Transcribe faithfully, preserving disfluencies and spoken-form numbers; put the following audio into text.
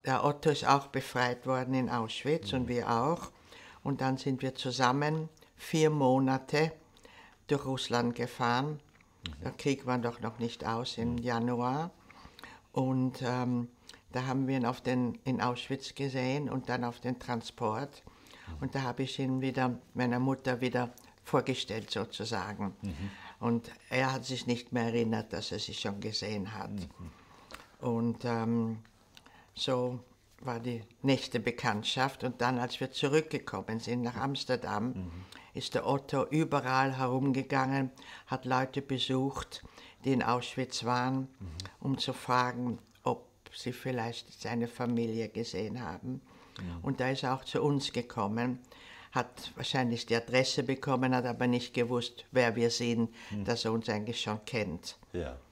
der Otto ist auch befreit worden in Auschwitz und wir auch. Und dann sind wir zusammen vier Monate durch Russland gefahren. Der Krieg war doch noch nicht aus im Januar. Und ähm, da haben wir ihn auf den, in Auschwitz gesehen und dann auf den Transport. Und da habe ich ihn wieder, meiner Mutter wieder vorgestellt sozusagen. Mhm. Und er hat sich nicht mehr erinnert, dass er sie schon gesehen hat. Mhm. Und ähm, so war die nächste Bekanntschaft. Und dann, als wir zurückgekommen sind nach Amsterdam, mhm. ist der Otto überall herumgegangen, hat Leute besucht, die in Auschwitz waren, mhm. um zu fragen, ob sie vielleicht seine Familie gesehen haben. Mhm. Und da ist er auch zu uns gekommen, hat wahrscheinlich die Adresse bekommen, hat aber nicht gewusst, wer wir sind, mhm. dass er uns eigentlich schon kennt. Ja.